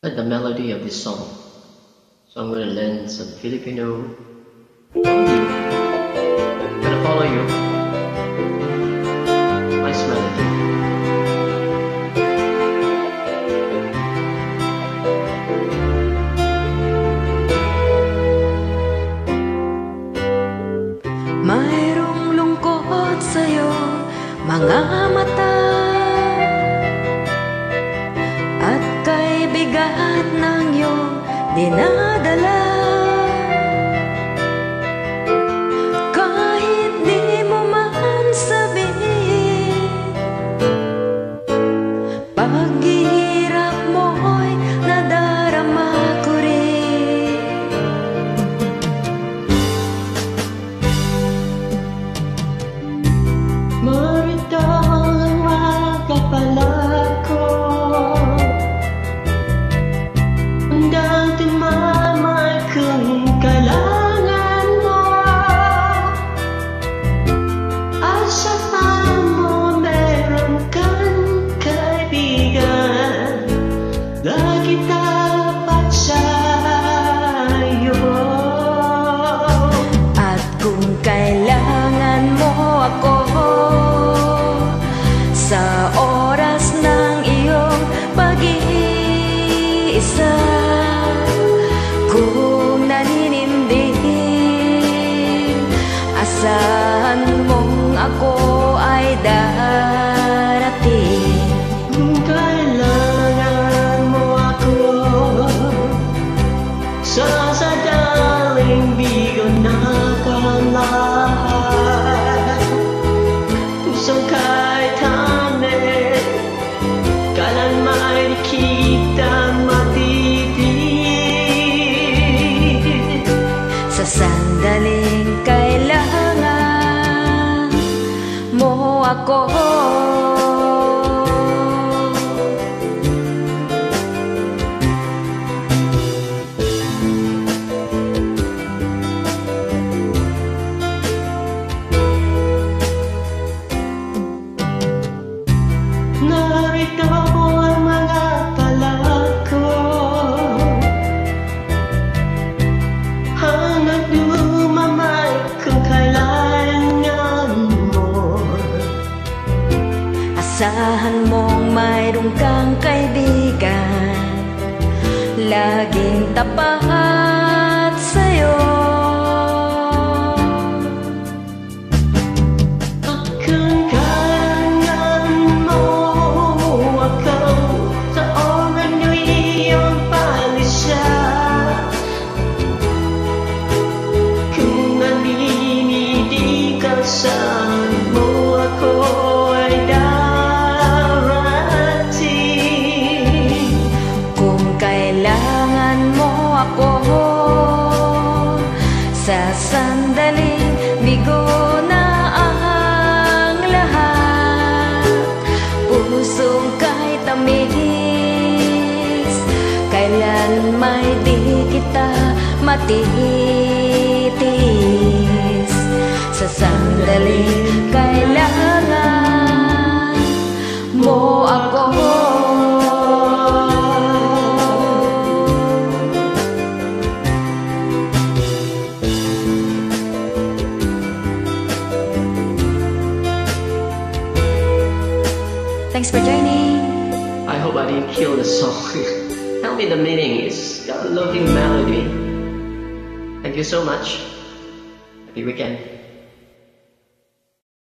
the melody of this song. So I'm going to learn some Filipino from you. I'm going to follow you. Nice melody. Mayroong lungkot sa'yo, mga mata, at kay bigat ng iyong dinadala. Kahit di mo man sabihin, paghihirap mo'y nadarama ko rin. Marito ang magkapalag ko, hanggang tumamay kung kailangan mo. Asahan mo meron kang kaibigan, lagi tapat sa'yo. At kung kailangan mo ako sa oras ng iyong pag-iisa, kung naninindig, asahan mong ako ay darating. Kung kailangan mo ako, sasadaling bigon na kang lahat. Pusong kahit hanit, kailanman kita matipid. Sa sandaling kailangan mo ako, narito ang mga palag ko, hanggang dumamay kung kailangan mo. asahan mong mayroong kang kaibigan, laging tapat sa'yo. At kung kailangan mo ako, sa oras nyo iyong palisa. Kung naninidig ka saan mo ako ay darating. Kung kailangan mo ako sa sandaling bigo na ang lahat, pusong kahit tamis, kailan may di kita matitis. Sa sandaling kailangan mo ako. Thanks for joining. I hope I didn't kill the song. Tell me the meaning. It's got a loving melody. Thank you so much. Happy weekend.